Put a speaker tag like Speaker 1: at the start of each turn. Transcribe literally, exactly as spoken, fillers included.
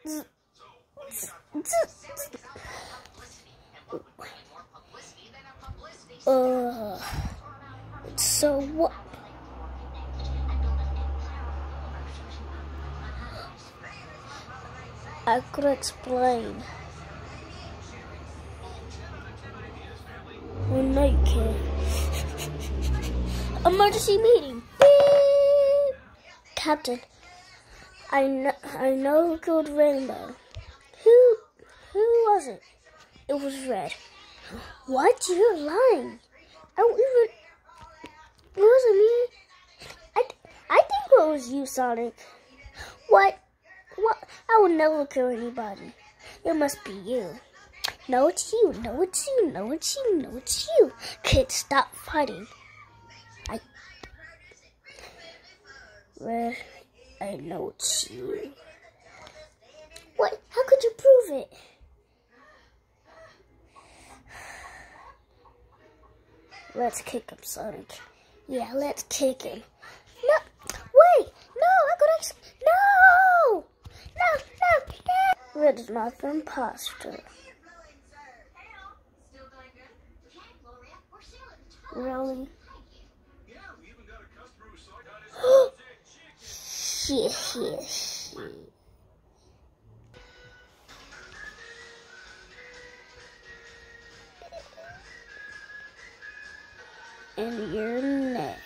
Speaker 1: Uh, so what? I could explain. Oh, no, you can't. Emergency meeting. Beep. Captain, I know, I know who killed Rainbow. Who, who was it? It was Red. What? You're lying. I don't even. It wasn't me. I, I think it was you, Sonic. What? What? I would never kill anybody. It must be you. No, it's you. No, it's you. No, it's you. No, it's you. Kids, stop fighting. I. Red, I know it's you. What? How could you prove it? Let's kick him, Sonic. Yeah, let's kick him. No, wait, no, I could no, no, no, no. Red is not the imposter. Really? Shit, shit, shit. And you're next.